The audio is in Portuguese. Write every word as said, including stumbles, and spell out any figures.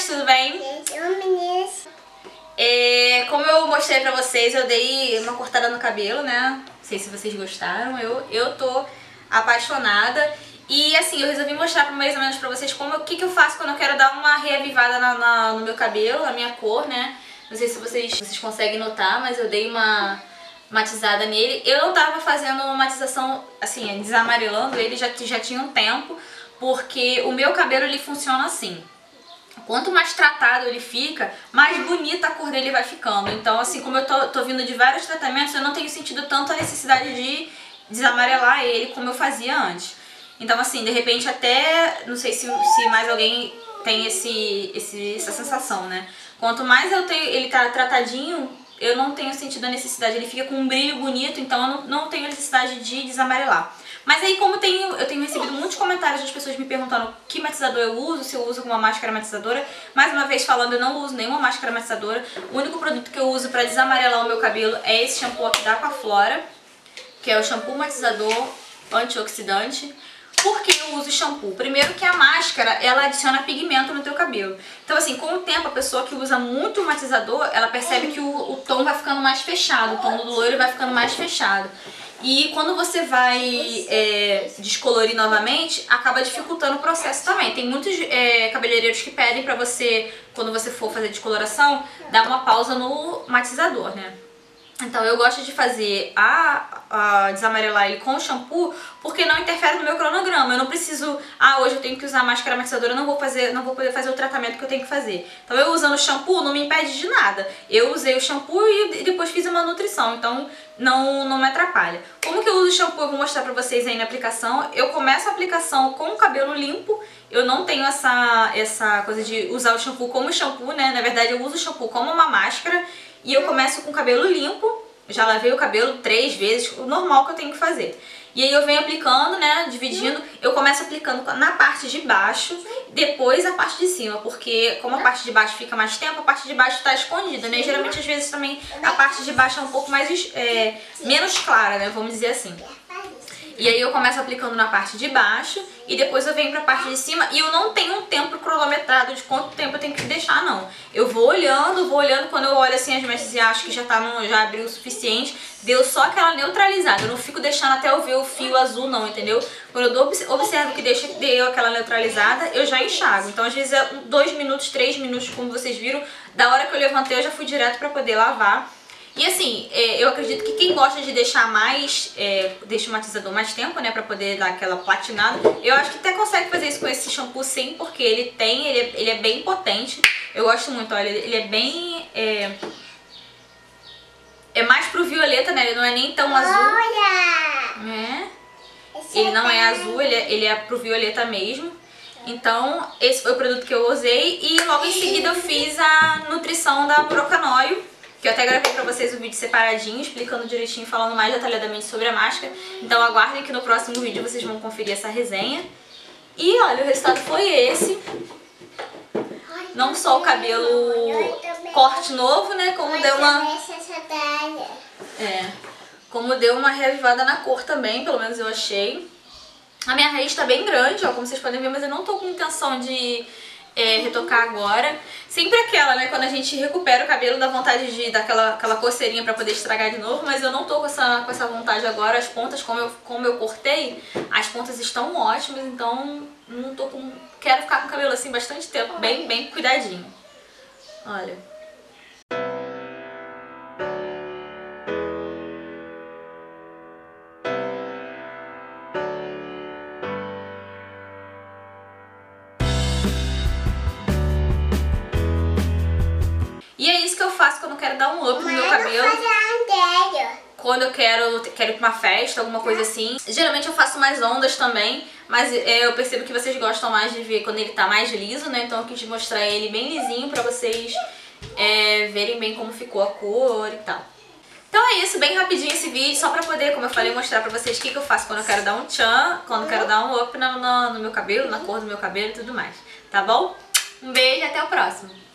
tudo bem? É, como eu mostrei pra vocês, eu dei uma cortada no cabelo, né? Não sei se vocês gostaram, eu, eu tô apaixonada. E assim, eu resolvi mostrar mais ou menos pra vocês como, o que, que eu faço quando eu quero dar uma reavivada na, na, no meu cabelo, a minha cor, né? Não sei se vocês, vocês conseguem notar, mas eu dei uma matizada nele. Eu não tava fazendo uma matização, assim, desamarelando ele, já, já tinha um tempo, porque o meu cabelo, ele funciona assim. Quanto mais tratado ele fica, mais bonita a cor dele vai ficando. Então, assim, como eu tô, tô vindo de vários tratamentos, eu não tenho sentido tanto a necessidade de desamarelar ele como eu fazia antes. Então, assim, de repente até, não sei se, se mais alguém tem esse, esse, essa sensação, né? Quanto mais eu tenho, ele tá tratadinho, eu não tenho sentido a necessidade. Ele fica com um brilho bonito, então eu não, não tenho necessidade de desamarelar. Mas aí, como tenho, eu tenho recebido muitos comentários das pessoas me perguntando que matizador eu uso, se eu uso alguma máscara matizadora. Mais uma vez falando, eu não uso nenhuma máscara matizadora. O único produto que eu uso pra desamarelar o meu cabelo é esse shampoo aqui da Aquaflora, que é o shampoo matizador antioxidante. Por que eu uso shampoo? Primeiro que a máscara, ela adiciona pigmento no teu cabelo. Então assim, com o tempo, a pessoa que usa muito matizador, ela percebe que o, o tom vai ficando mais fechado, o tom do loiro vai ficando mais fechado. E quando você vai é, descolorir novamente, acaba dificultando o processo também. Tem muitos é, cabeleireiros que pedem pra você, quando você for fazer descoloração, dar uma pausa no matizador, né? Então eu gosto de fazer a, a desamarelar ele com o shampoo, porque não interfere no meu cronograma. Eu não preciso, ah, hoje eu tenho que usar máscara matizadora, eu não vou fazer, não vou poder fazer o tratamento que eu tenho que fazer. Então eu usando o shampoo não me impede de nada. Eu usei o shampoo e depois fiz uma nutrição, então não, não me atrapalha. Como que eu uso o shampoo? Eu vou mostrar pra vocês aí na aplicação. Eu começo a aplicação com o cabelo limpo. Eu não tenho essa, essa coisa de usar o shampoo como shampoo, né? Na verdade eu uso o shampoo como uma máscara. E eu começo com o cabelo limpo, já lavei o cabelo três vezes, o normal que eu tenho que fazer. E aí eu venho aplicando, né, dividindo, eu começo aplicando na parte de baixo, depois a parte de cima, porque como a parte de baixo fica mais tempo, a parte de baixo está escondida, né, geralmente às vezes também a parte de baixo é um pouco mais, é, menos clara, né, vamos dizer assim. E aí eu começo aplicando na parte de baixo e depois eu venho pra parte de cima e eu não tenho um tempo cronometrado de quanto tempo eu tenho que deixar, não. Eu vou olhando, vou olhando, quando eu olho assim as mechas e acho que já, tá no, já abriu o suficiente, deu só aquela neutralizada. Eu não fico deixando até eu ver o fio azul não, entendeu? Quando eu observo que deixa, deu aquela neutralizada, eu já enxago. Então às vezes é dois minutos, três minutos, como vocês viram, da hora que eu levantei eu já fui direto pra poder lavar. E assim, eu acredito que quem gosta de deixar mais, é, deixa o matizador mais tempo, né, pra poder dar aquela platinada, eu acho que até consegue fazer isso com esse shampoo sim, porque ele tem, ele é, ele é bem potente. Eu gosto muito, olha, ele é bem, é, é mais pro violeta, né, ele não é nem tão azul. Olha! É. Ele não é azul, ele é, ele é pro violeta mesmo. Então, esse foi o produto que eu usei e logo em seguida eu fiz a nutrição da Procanoio, que eu até gravei pra vocês o vídeo separadinho, explicando direitinho, falando mais detalhadamente sobre a máscara. Então aguardem que no próximo vídeo vocês vão conferir essa resenha. E olha, o resultado foi esse. Não só o cabelo corte novo, né, como deu uma... É, como deu uma reavivada na cor também, pelo menos eu achei. A minha raiz tá bem grande, ó, como vocês podem ver, mas eu não tô com intenção de... É, retocar agora. Sempre aquela, né, quando a gente recupera o cabelo, dá vontade de dar aquela, aquela coceirinha pra poder estragar de novo, mas eu não tô com essa, com essa vontade agora. As pontas, como eu, como eu cortei, as pontas estão ótimas, então não tô com... Quero ficar com o cabelo assim bastante tempo, bem, bem cuidadinho. Olha. E é isso que eu faço quando eu quero dar um up no meu cabelo. Quando eu quero, quero ir pra uma festa, alguma coisa assim. Geralmente eu faço mais ondas também, mas é, eu percebo que vocês gostam mais de ver quando ele tá mais liso, né? Então eu quis mostrar ele bem lisinho pra vocês é, verem bem como ficou a cor e tal. Então é isso, bem rapidinho esse vídeo, só pra poder, como eu falei, mostrar pra vocês o que, que eu faço quando eu quero dar um tchan, quando eu quero dar um up no, no, no meu cabelo, na cor do meu cabelo e tudo mais. Tá bom? Um beijo e até o próximo.